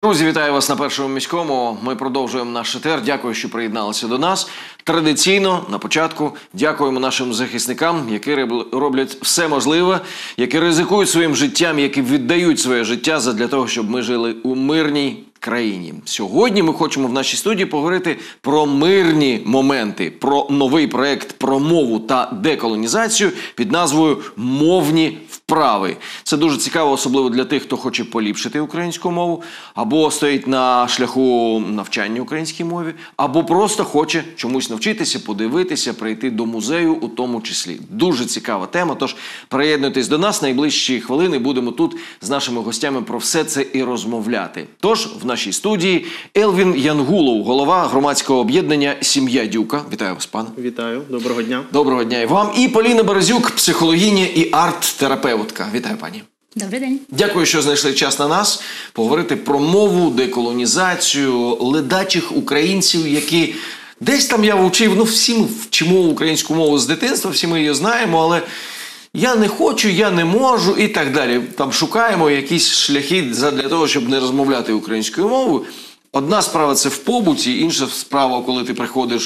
Друзі, вітаю вас на Першому міському. Ми продовжуємо наш етер. Дякую, що приєдналися до нас. Традиційно, на початку, дякуємо нашим захисникам, які роблять все можливе, які ризикують своїм життям, які віддають своє життя задля того, щоб ми жили у мирній країні. Сьогодні ми хочемо в нашій студії поговорити про мирні моменти, про новий проект про мову та деколонізацію під назвою «Мовні вправи». Це дуже цікаво, особливо для тих, хто хоче поліпшити українську мову, або стоїть на шляху навчання українській мові, або просто хоче чомусь навчитися, подивитися, прийти до музею у тому числі. Дуже цікава тема, тож приєднуйтесь до нас, найближчі хвилини будемо тут з нашими гостями про все це і розмовляти. Тож, в нашій студії Елвін Янгулов, голова громадського об'єднання «Сім'я Дюка». Вітаю вас, пане. Вітаю, доброго дня. Доброго дня і вам. І Поліна Березюк, психологиня і арт-терапевтка. Вітаю, пані. Добрий день. Дякую, що знайшли час на нас поговорити про мову, деколонізацію, ледачих українців, які десь там я вчив, всі ми вчимо українську мову з дитинства, всі ми її знаємо, але я не хочу, я не можу і так далі. Там шукаємо якісь шляхи для того, щоб не розмовляти українською мовою. Одна справа – це в побуті, інша справа, коли ти приходиш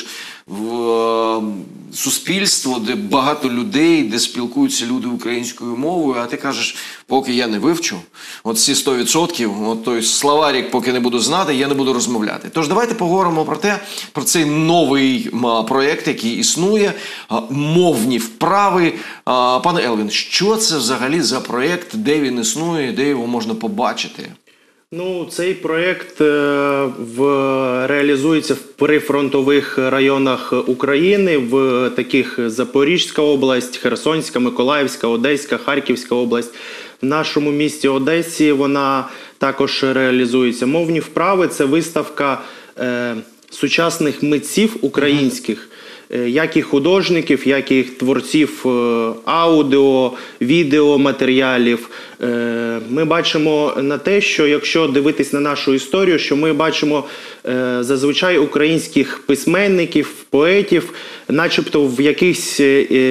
в суспільство, де багато людей, де спілкуються люди українською мовою, а ти кажеш, поки я не вивчу, от ці 100%, от той словарик, поки не буду знати, я не буду розмовляти. Тож давайте поговоримо про цей новий проєкт, який існує, мовні вправи. Пане Елвін, що це взагалі за проєкт, де він існує, де його можна побачити? Цей проєкт реалізується в прифронтових районах України, в таких Запорізька область, Херсонська, Миколаївська, Одеська, Харківська область. В нашому місті Одесі вона також реалізується. Мовні вправи – це виставка сучасних митців українських, як і художників, як і творців аудіо, відеоматеріалів. Ми бачимо на те, що якщо дивитись на нашу історію, що ми бачимо зазвичай українських письменників, поетів, начебто в якихось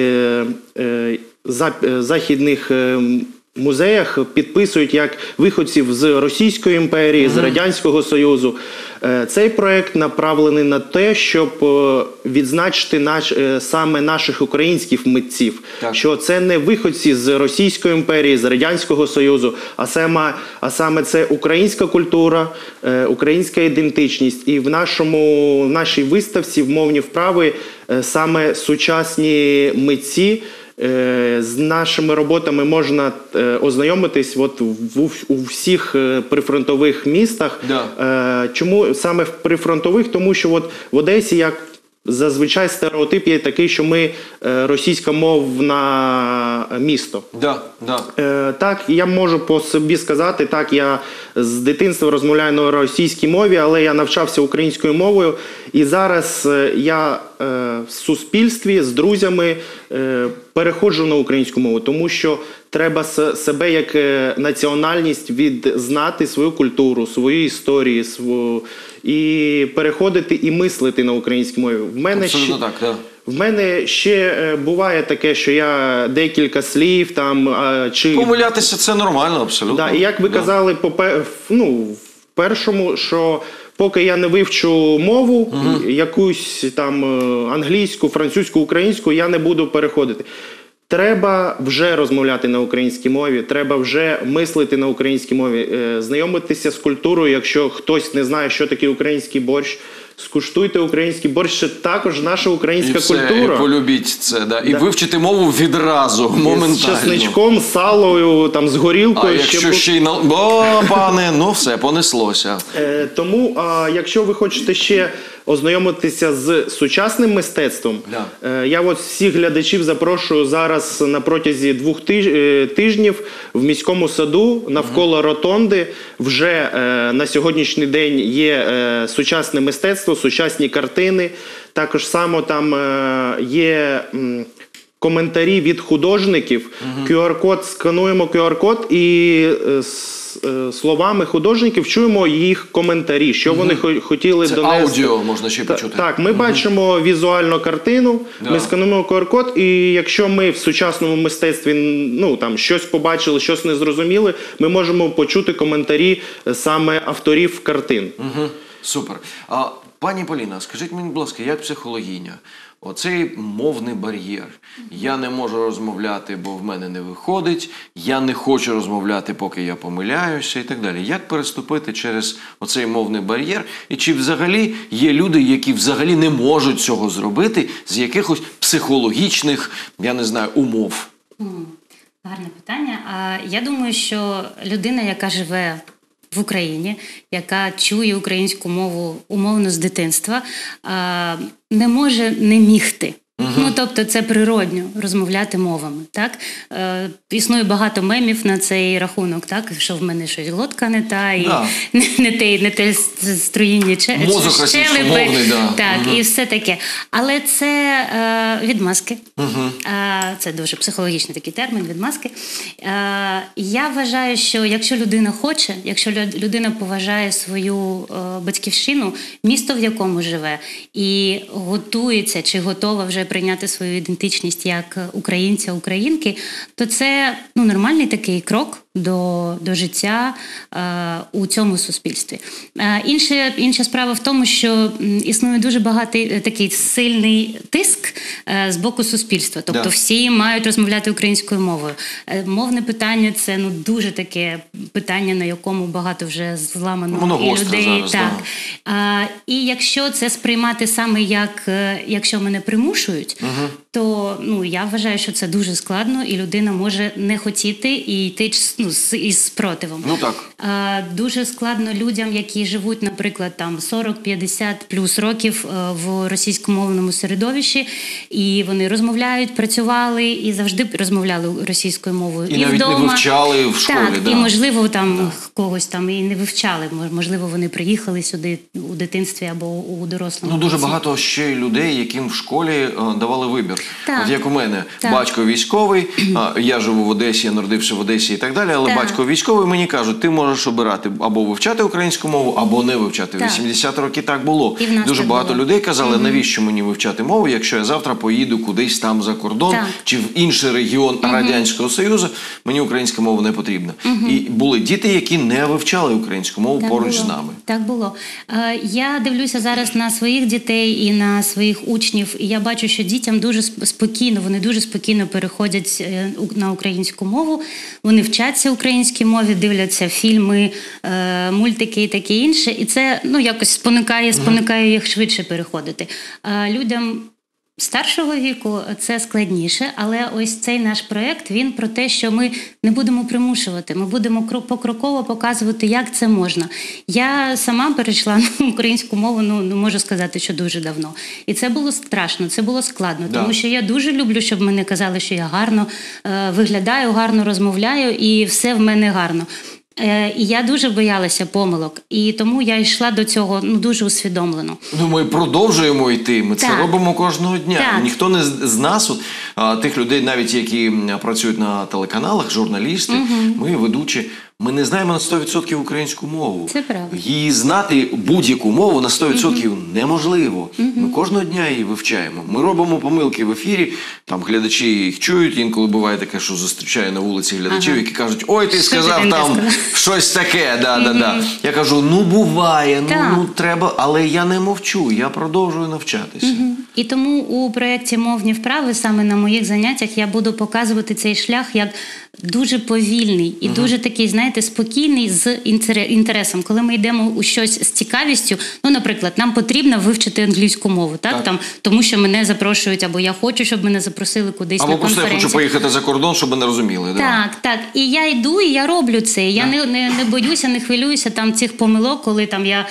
західних музеях підписують як виходців з Російської імперії, з Радянського Союзу. Цей проєкт направлений на те, щоб відзначити саме наших українських митців. Так. Що це не виходці з Російської імперії, з Радянського Союзу, а саме це українська культура, українська ідентичність. І в нашій виставці в мовні вправи саме сучасні митці. З нашими роботами можна ознайомитись у всіх прифронтових містах. Да. Чому саме в прифронтових? Тому що в Одесі, як зазвичай стереотип є такий, що ми російськомовне місто. Да, да. Так, я можу по собі сказати, так, я з дитинства розмовляю на російській мові, але я навчався українською мовою. І зараз я в суспільстві з друзями переходжу на українську мову, тому що треба себе як національність відзнати, свою культуру, свою історію, і переходити і мислити на українській мові. Абсолютно так, так. В мене ще буває таке, що я декілька слів там... Помилятися – це нормально, абсолютно. Да, і як ви казали в першому, що поки я не вивчу мову, якусь там англійську, французьку, українську, я не буду переходити. Треба вже розмовляти на українській мові, треба вже мислити на українській мові, знайомитися з культурою, якщо хтось не знає, що таке український борщ. Скуштуйте український борщ, це також наша українська культура. І полюбіть це, да. І вивчити мову відразу, моментально. З чесничком, салою, з горілкою. А якщо ще й пане, все, понеслося. Тому, якщо ви хочете ще ознайомитися з сучасним мистецтвом, я всіх глядачів запрошую зараз на протязі 2 тижнів в міському саду навколо Ротонди. Вже на сьогоднішній день є сучасне мистецтво, сучасні картини. Також само там є коментарі від художників. QR-код, скануємо QR-код і словами художників чуємо їх коментарі, що вони хотіли Це донести. аудіо можна ще почути. Так, ми бачимо візуально картину, ми скануємо QR-код, і якщо ми в сучасному мистецтві щось побачили, щось не зрозуміли, ми можемо почути коментарі саме авторів картин. Супер. Пані Поліна, скажіть мені, будь ласка, як психологиня, оцей мовний бар'єр. Я не можу розмовляти, бо в мене не виходить, я не хочу розмовляти, поки я помиляюся і так далі. Як переступити через оцей мовний бар'єр? І чи взагалі є люди, які взагалі не можуть цього зробити з якихось психологічних, я не знаю, умов? Гарне питання. Я думаю, що людина, яка живе в Україні, яка чує українську мову умовно з дитинства, не може не мігти. Тобто це природньо розмовляти мовами. Так? Існує багато мемів на цей рахунок, так? Що в мене щось глотка не та, і не те струїння щелепи. Так, і все таке. Але це відмазки. Це дуже психологічний такий термін, відмазки. Я вважаю, що якщо людина хоче, якщо людина поважає свою батьківщину, місто, в якому живе, і готується чи готова вже прийняти свою ідентичність як українця, українки, то це нормальний такий крок до життя у цьому суспільстві. Інша справа в тому, що існує дуже багатий такий сильний тиск з боку суспільства. Тобто всі мають розмовляти українською мовою. Мовне питання – це дуже таке питання, на якому багато вже зламано і людей. Зараз, і якщо це сприймати саме як якщо мене примушують, то я вважаю, що це дуже складно, і людина може не хотіти і йти із спротивом. Дуже складно людям, які живуть, наприклад, там 40-50 плюс років в російськомовному середовищі, і вони розмовляють, працювали і завжди розмовляли російською мовою. І навіть вдома. Не вивчали в школі. Так, і можливо когось там і не вивчали, можливо вони приїхали сюди у дитинстві або у дорослому. Дуже багато ще людей, яким в школі давали вибір. От як у мене, батько військовий, я живу в Одесі, я народився в Одесі і так далі, але батько військовий, мені кажуть, ти можеш обирати або вивчати українську мову, або не вивчати. 80 років так було. Дуже багато людей казали, навіщо мені вивчати мову, якщо я завтра поїду кудись там за кордон, чи в інший регіон Радянського Союзу, мені українська мова не потрібна. І були діти, які не вивчали українську мову поруч з нами. Так було. Я дивлюся зараз на своїх дітей і на своїх учнів, і я бачу, що дітям дуже спокійно, вони дуже спокійно переходять на українську мову, вони вчаться українській мові, дивляться фільми, мультики і таке інше, і це якось спонукає їх швидше переходити. Людям старшого віку це складніше, але ось цей наш проєкт, він про те, що ми не будемо примушувати, ми будемо покроково показувати, як це можна. Я сама перейшла на українську мову, можу сказати, що дуже давно. І це було страшно, це було складно, тому що я дуже люблю, щоб мене казали, що я гарно виглядаю, гарно розмовляю і все в мене гарно. І я дуже боялася помилок, і тому я йшла до цього дуже усвідомлено. Ми продовжуємо йти, ми це робимо кожного дня. Ніхто не з нас, тих людей, навіть які працюють на телеканалах, журналісти, ми ведучі, ми не знаємо на 100% українську мову. Це правда. Її знати будь-яку мову на 100% неможливо. Ми кожного дня її вивчаємо. Ми робимо помилки в ефірі, там глядачі їх чують, інколи буває таке, що зустрічаю на вулиці глядачів, які кажуть, ой, ти сказав там щось таке, Я кажу, буває, треба, але я не мовчу, я продовжую навчатися. І тому у проєкті «Мовні вправи» саме на моїх заняттях я буду показувати цей шлях як дуже повільний і дуже такий, знаєте, спокійний з інтересом. Коли ми йдемо у щось з цікавістю, наприклад, нам потрібно вивчити англійську мову, тому що мене запрошують, або я хочу, щоб мене запросили кудись на конференцію. Або просто я хочу поїхати за кордон, щоб мене розуміли. Так. І я йду, і я роблю це. Я не боюся, не хвилююся цих помилок, коли я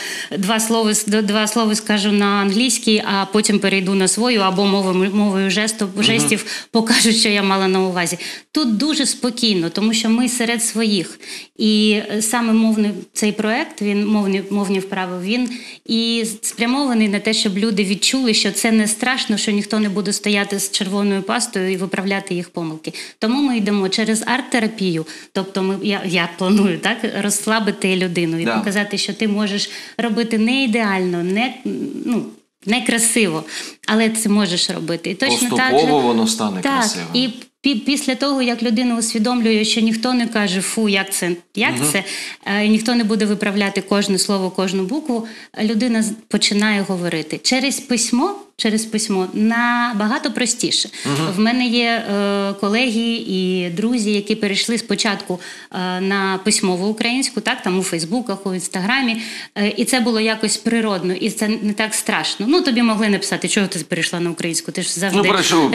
два слова скажу на англійській, а потім перейду на свою, або мовою жестів покажу, що я мала на увазі. Тут дуже спокійно спокійно, тому що ми серед своїх. І саме цей проект, мовні вправи, він і спрямований на те, щоб люди відчули, що це не страшно, що ніхто не буде стояти з червоною пастою і виправляти їх помилки. Тому ми йдемо через арт-терапію, тобто я планую так розслабити людину і показати, що ти можеш робити не ідеально, не красиво, але це можеш робити. І точно поступово воно стане красивим. І після того, як людина усвідомлює, що ніхто не каже «фу, як це», і ніхто не буде виправляти кожне слово, кожну букву, людина починає говорити. Через письмо набагато простіше. В мене є колеги і друзі, які перейшли спочатку на письмову українську, там у Фейсбуках, у Інстаграмі, і це було якось природно, і це не так страшно. Тобі могли написати, чого ти перейшла на українську, ти ж завжди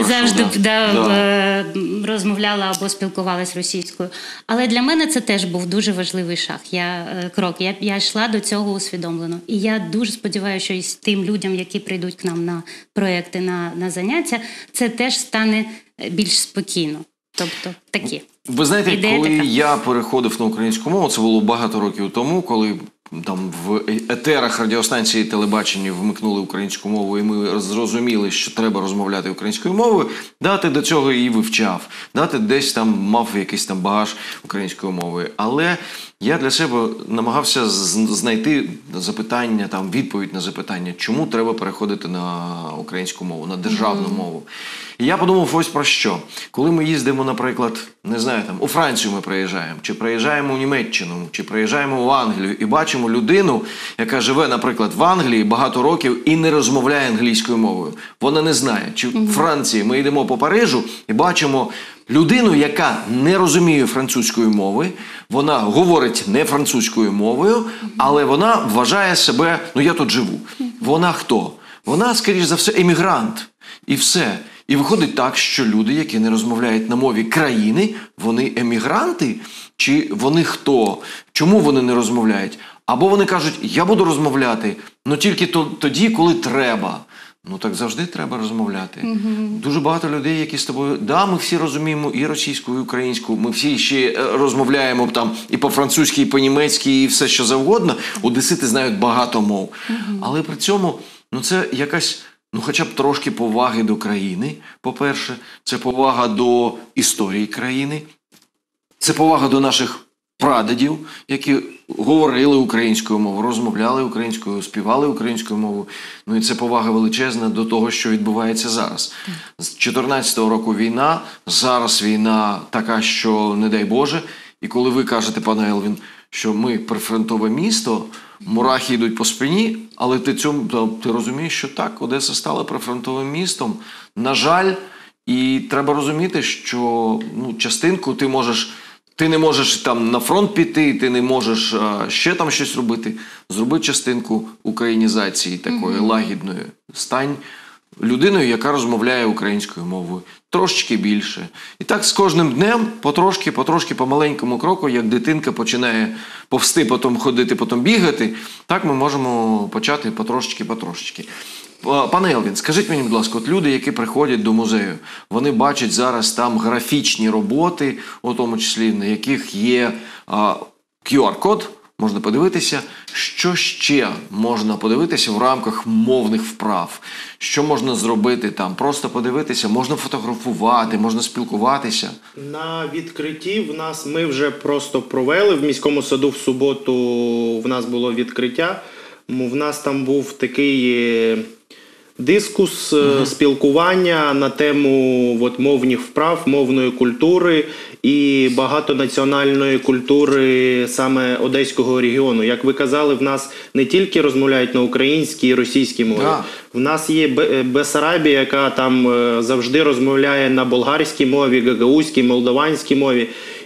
розмовляла або спілкувалась російською. Але для мене це теж був дуже важливий крок. Я йшла до цього усвідомлено. І я дуже сподіваюся, що і з тим людям, які прийдуть к нам на проекти, на заняття, це теж стане більш спокійно. Тобто такі. Ви знаєте, коли я переходив на українську мову, це було багато років тому, коли там в етерах радіостанції телебачення вмикнули українську мову, і ми зрозуміли, що треба розмовляти українською мовою, ти до цього її вивчав, ти десь там мав якийсь там багаж української мови. Але я для себе намагався знайти запитання, відповідь на запитання, чому треба переходити на українську мову, на державну мову. І я подумав ось про що. Коли ми їздимо, наприклад, у Францію ми приїжджаємо, чи приїжджаємо у Німеччину, чи приїжджаємо в Англію і бачимо людину, яка живе, наприклад, в Англії багато років і не розмовляє англійською мовою. Вона не знає. Чи в Франції ми йдемо по Парижу і бачимо людину, яка не розуміє французької мови, вона говорить не французькою мовою, але вона вважає себе, я тут живу. Вона хто? Вона, скоріш за все, емігрант. І все. І виходить так, що люди, які не розмовляють на мові країни, вони емігранти? Чи вони хто? Чому вони не розмовляють? Або вони кажуть, я буду розмовляти, але тільки тоді, коли треба. Так завжди треба розмовляти. Дуже багато людей, які з тобою, ми всі розуміємо і російську, і українську, ми всі ще розмовляємо і по-французьки, і по-німецьки, і все що завгодно. Одесити знають багато мов. Але при цьому, це якась, хоча б трошки поваги до країни, по-перше. Це повага до історії країни. Це повага до наших прадідів, які говорили українською мовою, розмовляли українською, співали українською мовою. І це повага величезна до того, що відбувається зараз. З 14-го року війна, зараз війна така, що не дай Боже. І коли ви кажете, пане Елвін, що ми прифронтове місто, мурахи йдуть по спині, але ти розумієш, що так, Одеса стала прифронтовим містом. На жаль, і треба розуміти, що частинку ти не можеш на фронт піти, ти не можеш ще там щось робити. Зроби частинку українізації такої лагідної. Стань людиною, яка розмовляє українською мовою. Трошечки більше. І так з кожним днем, потрошки, по маленькому кроку, як дитинка починає повсти, потім ходити, потім бігати, так ми можемо почати потрошечки. Пане Елвін, скажіть мені, будь ласка, люди, які приходять до музею, вони бачать зараз там графічні роботи, у тому числі, на яких є QR-код, можна подивитися. Що ще можна подивитися в рамках мовних вправ? Що можна зробити там? Просто подивитися, можна фотографувати, можна спілкуватися? На відкритті ми вже просто провели в міському саду в суботу, в нас було відкриття. В нас там був такий дискус, спілкування на тему мовних вправ, мовної культури і багатонаціональної культури саме Одеського регіону. Як ви казали, в нас не тільки розмовляють на українській і російській мові. В нас є Бессарабія, яка там завжди розмовляє на болгарській мові, гагаузькій, молдаванській мові.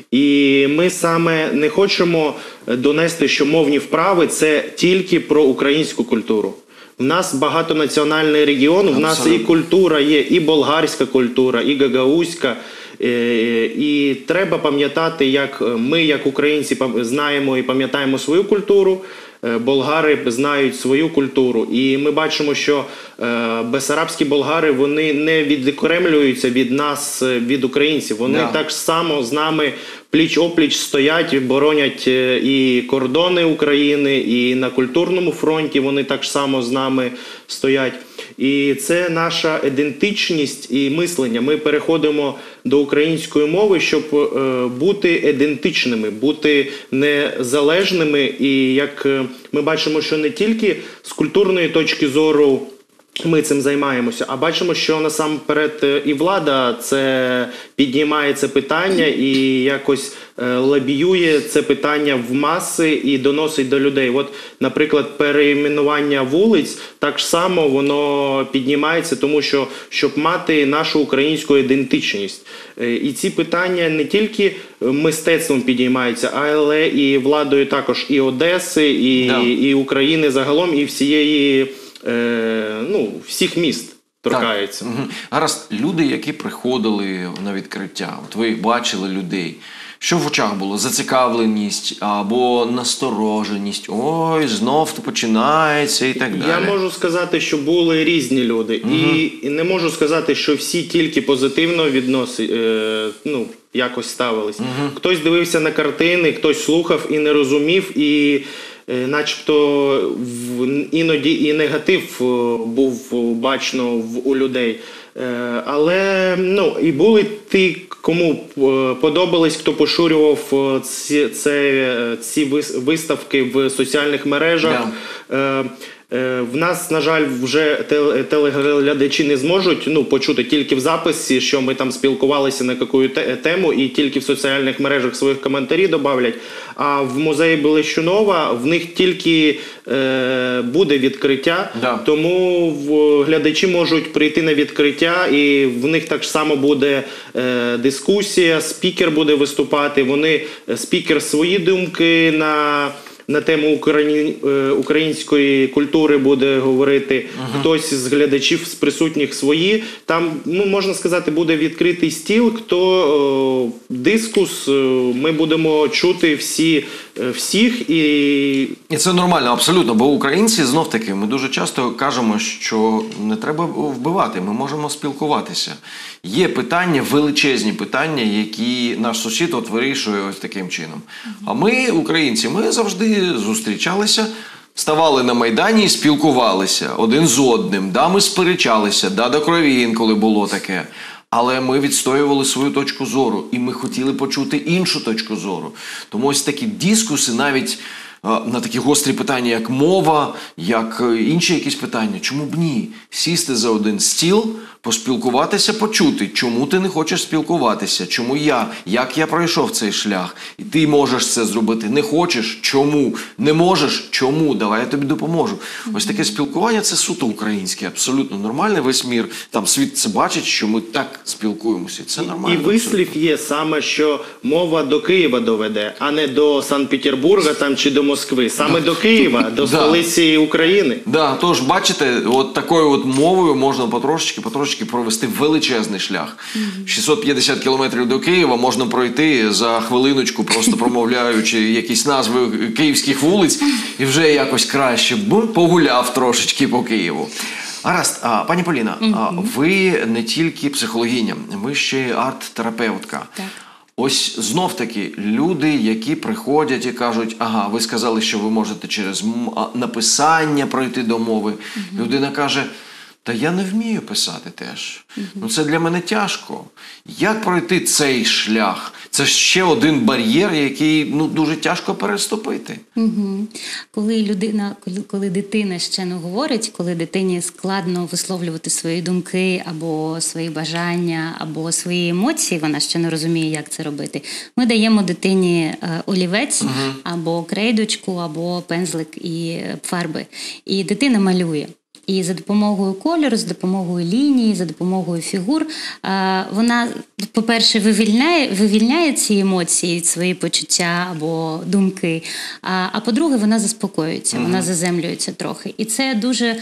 І ми саме не хочемо донести, що мовні вправи – це тільки про українську культуру. В нас багатонаціональний регіон, в нас і культура є, і болгарська культура, і гагаузька. І треба пам'ятати, як ми, як українці, знаємо і пам'ятаємо свою культуру, болгари знають свою культуру. І ми бачимо, що бесарабські болгари, вони не відокремлюються від нас, від українців. Вони так само з нами пліч-опліч стоять, боронять і кордони України, і на культурному фронті вони так само з нами стоять. І це наша ідентичність і мислення. Ми переходимо до української мови, щоб бути ідентичними, бути незалежними. І як ми бачимо, що не тільки з культурної точки зору ми цим займаємося, а бачимо, що насамперед і влада це піднімає це питання і якось лобіює це питання в маси і доносить до людей. От, наприклад, перейменування вулиць так само воно піднімається, тому що щоб мати нашу українську ідентичність. І ці питання не тільки мистецтвом підіймаються, але і владою також і Одеси, і України загалом, і всієї всіх міст торкається. Гаразд, люди, які приходили на відкриття, от ви їх бачили, людей, що в очах було? Зацікавленість або настороженість? Ой, знов починається і так далі. Я можу сказати, що були різні люди. І не можу сказати, що всі тільки позитивно якось ставились. Хтось дивився на картини, хтось слухав і не розумів, і начебто іноді і негатив був бачно у людей. Але і були ті, кому подобались, хто поширював ці виставки в соціальних мережах. В нас, на жаль, вже телеглядачі не зможуть почути тільки в записі, що ми там спілкувалися на яку тему, і тільки в соціальних мережах своїх коментарі добавлять. А в музеї Белещунова в них тільки буде відкриття, тому глядачі можуть прийти на відкриття, і в них так само буде дискусія, спікер буде виступати, спікер свої думки на тему української культури буде говорити, хтось з глядачів, з присутніх свої. Там, можна сказати, буде відкритий стіл, дискус, ми будемо чути всіх. І це нормально, абсолютно, бо українці, знов-таки, ми дуже часто кажемо, що не треба вбивати, ми можемо спілкуватися. Є питання, величезні питання, які наш сусід вирішує ось таким чином. А ми, українці, ми завжди зустрічалися, ставали на Майдані і спілкувалися один з одним. Ми сперечалися, до крові інколи було таке. Але ми відстоювали свою точку зору, і ми хотіли почути іншу точку зору. Тому ось такі дискуси навіть на такі гострі питання, як мова, як інші якісь питання. Чому б ні? Сісти за один стіл, поспілкуватися, почути, чому ти не хочеш спілкуватися, чому як я пройшов цей шлях, і ти можеш це зробити. Не хочеш? Чому? Не можеш? Чому? Давай я тобі допоможу. Ось таке спілкування – це суто українське, абсолютно нормальне. Весь мір, там світ це бачить, що ми так спілкуємося. Це нормально. І вислів є саме, що мова до Києва доведе, а не до Санкт-Петербурга чи до Москви. Саме до Києва, до столиці України. Тож, бачите, от такою мовою можна потрошечки провести величезний шлях. 650 кілометрів до Києва можна пройти за хвилиночку, просто промовляючи якісь назви київських вулиць, і вже якось краще погуляв трошечки по Києву. Гаразд, пані Поліна, ви не тільки психологиня, ви ще й арт-терапевтка. Так. Ось знов-таки люди, які приходять і кажуть, ви сказали, що ви можете через написання пройти до мови. Людина каже, та я не вмію писати теж. Це для мене тяжко. Як пройти цей шлях? Це ще один бар'єр, який дуже тяжко переступити. Коли дитина ще не говорить, коли дитині складно висловлювати свої думки, або свої бажання, або свої емоції, вона ще не розуміє, як це робити, ми даємо дитині олівець, або крейдочку, або пензлик і фарби. І дитина малює. І за допомогою кольору, за допомогою лінії, за допомогою фігур вона, по-перше, вивільняє ці емоції, свої почуття або думки, а по-друге, вона заспокоюється, вона заземлюється трохи. І це дуже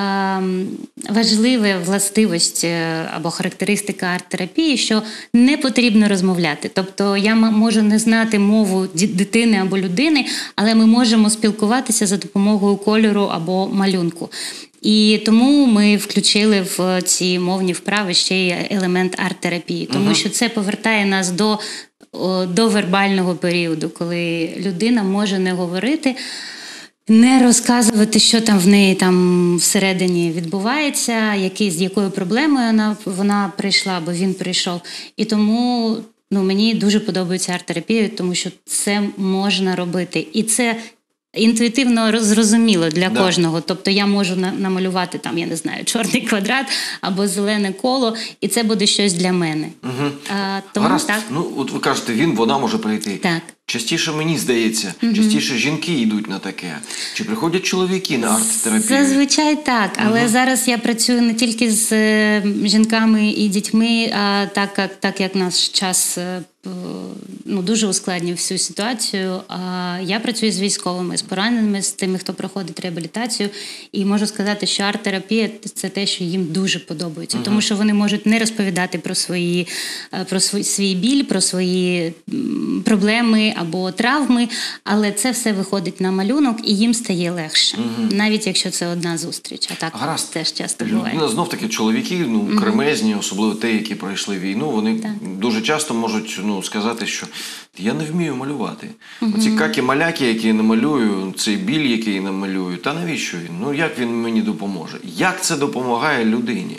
важлива властивість або характеристика арт-терапії, що не потрібно розмовляти. Тобто я можу не знати мову дитини або людини, але ми можемо спілкуватися за допомогою кольору або малюнку. І тому ми включили в ці мовні вправи ще й елемент арт-терапії, тому що це повертає нас до вербального періоду, коли людина може не говорити, не розказувати, що там в неї там всередині відбувається, з якою проблемою вона прийшла, або він прийшов. І тому мені дуже подобається арт-терапія, тому що це можна робити. І це інтуїтивно зрозуміло для кожного. Тобто я можу намалювати там, я не знаю, чорний квадрат або зелене коло, і це буде щось для мене. Тому Гаразд. так. От ви кажете, вона може прийти. Так. Частіше, мені здається, частіше жінки йдуть на таке. Чи приходять чоловіки на арт-терапію? Зазвичай так, але зараз я працюю не тільки з жінками і дітьми, а так як наш час дуже ускладнює всю ситуацію. Я працюю з військовими, з пораненими, з тими, хто проходить реабілітацію. І можу сказати, що арт-терапія – це те, що їм дуже подобається. Тому що вони можуть не розповідати про свій біль, про свої проблеми або травми, але це все виходить на малюнок і їм стає легше. Навіть якщо це одна зустріч. А так Гаразд. теж часто буває. Знов-таки чоловіки, кремезні, особливо ті, які пройшли війну, вони дуже часто можуть сказати, що я не вмію малювати. Оці какі-маляки, які я намалюю, цей біль, який я намалюю, та навіщо він? Як він мені допоможе? Як це допомагає людині?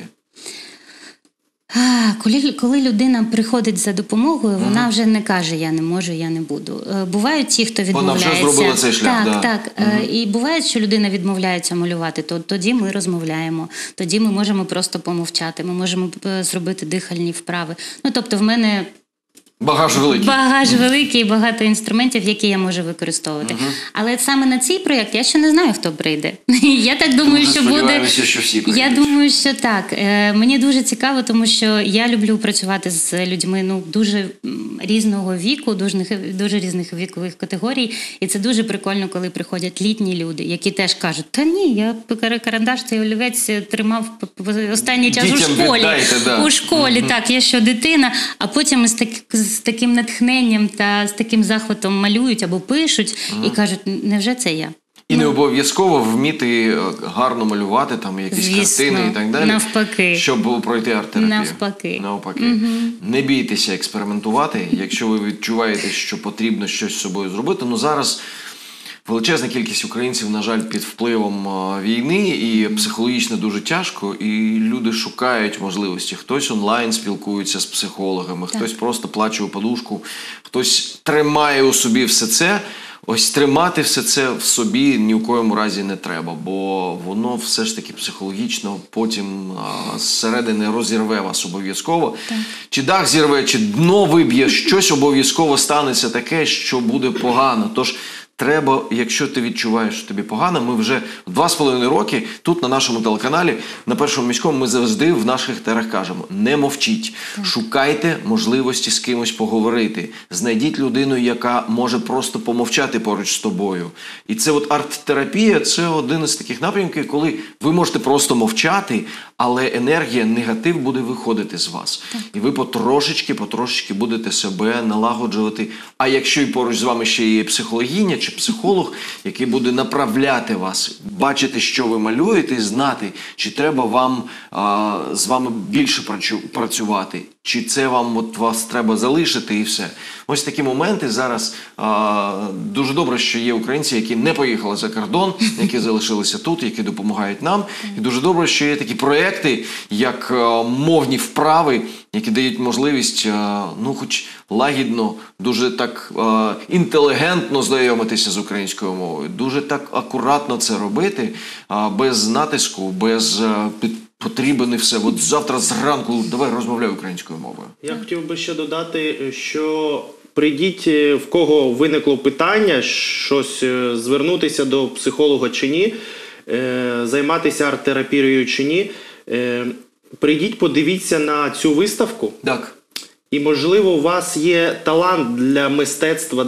Коли людина приходить за допомогою, вона вже не каже «я не можу, я не буду». Бувають ті, хто відмовляється. Вона вже зробила цей шлях. Так. І буває, що людина відмовляється малювати, тоді ми розмовляємо, тоді ми можемо просто помовчати, ми можемо зробити дихальні вправи. Тобто в мене багаж великий. Багаж великий і багато інструментів, які я можу використовувати. Але саме на цей проєкт я ще не знаю, хто прийде. Я так думаю, що буде... Сподіваємося, що всі прийдуть. Я думаю, що так. Мені дуже цікаво, тому що я люблю працювати з людьми дуже різного віку, дуже різних вікових категорій. І це дуже прикольно, коли приходять літні люди, які теж кажуть, та ні, я карандаш цей олівець тримав останній час Дітям у школі. віддайте, У школі, так, я що дитина, а потім з таким натхненням та з таким захватом малюють або пишуть і кажуть, невже це я? І не обов'язково вміти гарно малювати, там якісь картини і так далі, навпаки. щоб пройти арт-терапію. Навпаки. Не бійтеся експериментувати, якщо ви відчуваєте, що потрібно щось з собою зробити. Зараз величезна кількість українців, на жаль, під впливом війни, і психологічно дуже тяжко, і люди шукають можливості. Хтось онлайн спілкується з психологами, хтось просто плаче у подушку, хтось тримає у собі все це. Ось тримати все це в собі ні в коєму разі не треба, бо воно все ж таки психологічно потім зсередини розірве вас обов'язково. Так. Чи дах зірве, чи дно виб'є, щось обов'язково станеться таке, що буде погано. Тож треба, якщо ти відчуваєш, що тобі погано, ми вже 2,5 роки тут на нашому телеканалі, на Першому міському, ми завжди в наших етерах кажемо, не мовчіть, шукайте можливості з кимось поговорити, знайдіть людину, яка може просто помовчати поруч з тобою. І це арт-терапія, це один із таких напрямків, коли ви можете просто мовчати, але енергія, негатив буде виходити з вас. І ви потрошечки будете себе налагоджувати. А якщо і поруч з вами ще є психологиня чи психолог, який буде направляти вас, бачити, що ви малюєте, і знати, чи треба вам з вами більше працювати, чи це вас треба залишити і все. Ось такі моменти зараз. Дуже добре, що є українці, які не поїхали за кордон, які залишилися тут, які допомагають нам. І дуже добре, що є такі проекти, як мовні вправи, які дають можливість, хоч лагідно, дуже так інтелігентно знайомитися з українською мовою. Дуже так акуратно це робити, без натиску, без потрібен і все. Завтра зранку давай розмовляй українською мовою. Я хотів би ще додати, що прийдіть, в кого виникло питання, щось звернутися до психолога чи ні. займатися арт-терапією чи ні, прийдіть, подивіться на цю виставку. Так. І, можливо, у вас є талант для мистецтва,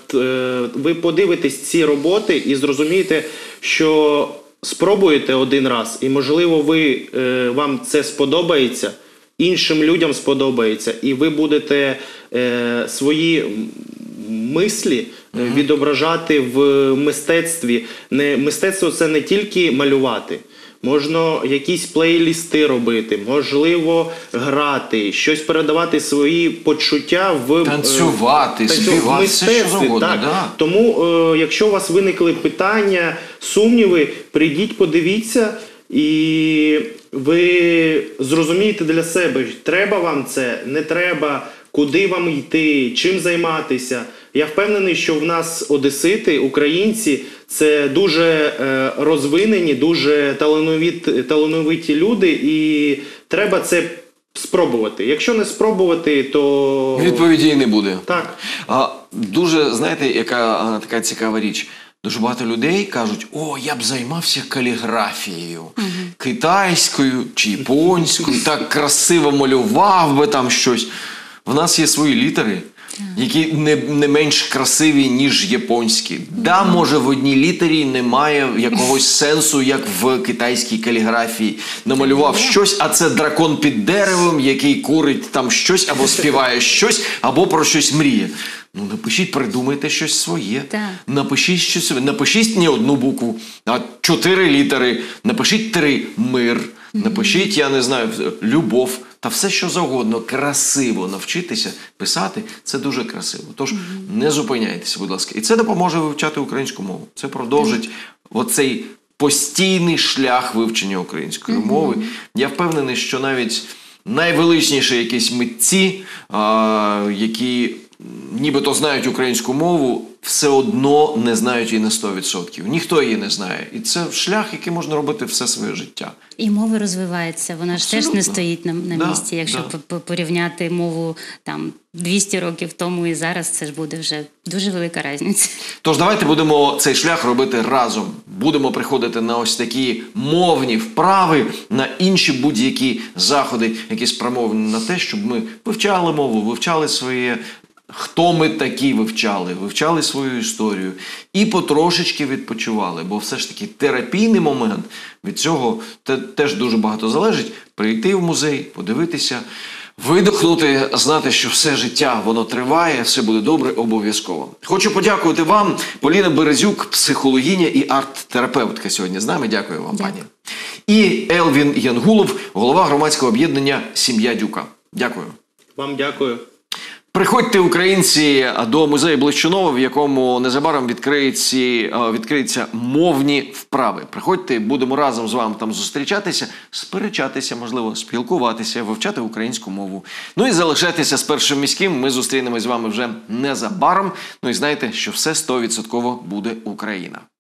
ви подивитесь ці роботи і зрозумієте, що спробуєте один раз, і, можливо, вам це сподобається, іншим людям сподобається, і ви будете свої мислі відображати в мистецтві. Мистецтво – це не тільки малювати. Можна якісь плейлісти робити, можливо, грати, щось передавати свої почуття в танцювати, співати, все що завгодно. Так. Да. Тому, якщо у вас виникли питання, сумніви, прийдіть, подивіться, і ви зрозумієте для себе, треба вам це, не треба, куди вам йти, чим займатися. Я впевнений, що в нас одесити, українці, це дуже розвинені, дуже талановиті люди, і треба це спробувати. Якщо не спробувати, то... Відповіді і не буде. Так. Дуже, знаєте, яка така цікава річ? Дуже багато людей кажуть, я б займався каліграфією, китайською чи японською, так красиво малював би там щось. В нас є свої літери, які не менш красиві, ніж японські. Да, може, в одній літері немає якогось сенсу, як в китайській каліграфії. Намалював щось, а це дракон під деревом, який курить там щось, або співає щось, або про щось мріє. Ну, напишіть, придумайте щось своє. Так. Напишіть щось своє. Напишіть не одну букву, а 4 літери. Напишіть 3 – мир. Напишіть, я не знаю, любов. Та все, що завгодно, красиво навчитися писати, це дуже красиво. Тож не зупиняйтеся, будь ласка. І це допоможе вивчати українську мову. Це продовжить оцей постійний шлях вивчення української мови. Я впевнений, що навіть найвеличніші якісь митці, які нібито знають українську мову, все одно не знають її на 100%. Ніхто її не знає. І це шлях, який можна робити все своє життя. І мова розвивається, вона ж теж не стоїть на місці. Якщо порівняти мову там 200 років тому і зараз, це ж буде вже дуже велика різниця. Тож давайте будемо цей шлях робити разом. Будемо приходити на ось такі мовні вправи, на інші будь-які заходи, які спрямовані на те, щоб ми вивчали мову, вивчали своє... Хто ми такі вивчали свою історію і потрошечки відпочивали, бо все ж таки терапійний момент, від цього теж дуже багато залежить. Прийти в музей, подивитися, видихнути, знати, що все життя, воно триває, все буде добре, обов'язково. Хочу подякувати вам, Поліна Березюк, психологиня і арт-терапевтка сьогодні з нами. Дякую вам, пані. І Елвін Янгулов, голова громадського об'єднання «Сім'я Дюка». Дякую. Вам дякую. Приходьте, українці, до музею Блищунова, в якому незабаром відкриються мовні вправи. Приходьте, будемо разом з вами там зустрічатися, сперечатися, можливо, спілкуватися, вивчати українську мову. Ну і залишайтеся з Першим міським. Ми зустрінемось з вами вже незабаром. Ну і знайте, що все 100% буде Україна.